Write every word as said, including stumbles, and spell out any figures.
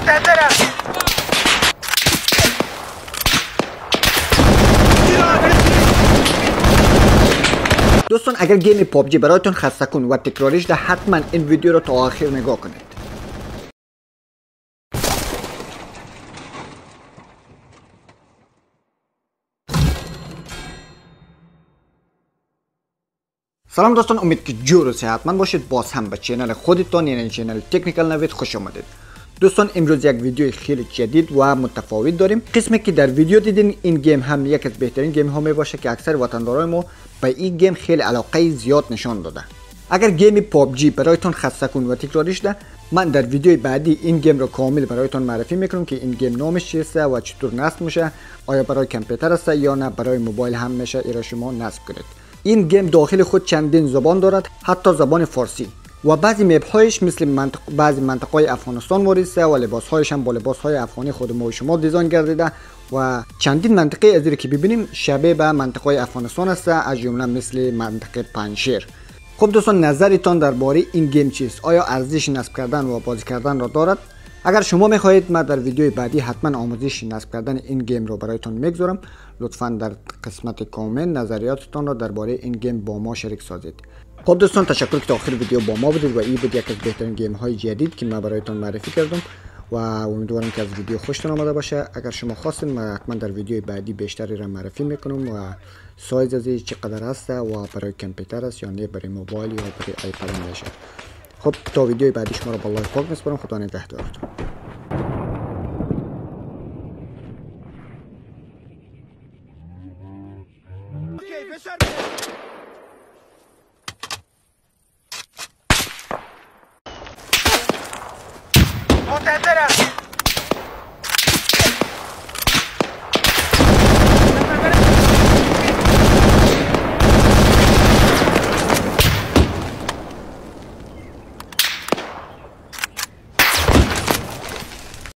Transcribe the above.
دوستان اگر گیم پابجی برایتون خسته کن و تکراریش ده، حتما این ویدیو رو تا آخر نگاه کنید. سلام دوستان، امید که جور و صحتمند باشید. باز هم به چینل خودتان یعنی چینل تکنیکال نوید خوش آمدید. دوستان امروز یک ویدیو خیلی جدید و متفاوت داریم. قسمی که در ویدیو دیدین این گیم هم یک از بهترین گیم ها می باشه که اکثر وطندارای ما به این گیم خیلی علاقه زیاد نشان داده. اگر گیم پابجی برایتون خسته کن و تکراریش ده، من در ویدیو بعدی این گیم رو کامل برایتون معرفی میکنم که این گیم نامش چیست و چطور نصب میشه، آیا برای کامپیوتر است یا نه برای موبایل هم میشه ایرا شما نصب کنید. این گیم داخل خود چندین زبان دارد، حتی زبان فارسی، و بعضی مپ هایش مثل منطق... بعضی منطقه افغانستان واریسته و لباس هایش هم با لباس های افغانی خود ما و شما دیزاین گردیده و چندین منطقه از که ببینیم شبیه به منطقه افغانستان است، از جمله مثل منطقه پنجشیر. خب دوستان نظرتان درباره این گیم چیست؟ آیا ارزش نصب کردن و بازی کردن را دارد؟ اگر شما میخواهید من در ویدیوی بعدی حتما آموزش نصب کردن این گیم رو برایتون میگذارم، لطفا در قسمت کامنت نظریاتتان را درباره این گیم با ما شریک سازید. خب دوستان تشکر که تا آخر ویدیو با ما بودید و این بود یک از بهترین گیم های جدید که من برایتون معرفی کردم و امیدوارم که از ویدیو خوشتون آمده باشه. اگر شما خواستین من حتما در ویدیوی بعدی بیشتری را معرفی میکنم و سایز از چقدر هست و برای کامپیوتر است یا نه برای موبایل یا برای آیپد میشه. خب تا ویدیوی بعدی شما را با لایک پاک میسپارم. خدا نگهدارتون. متنظرم.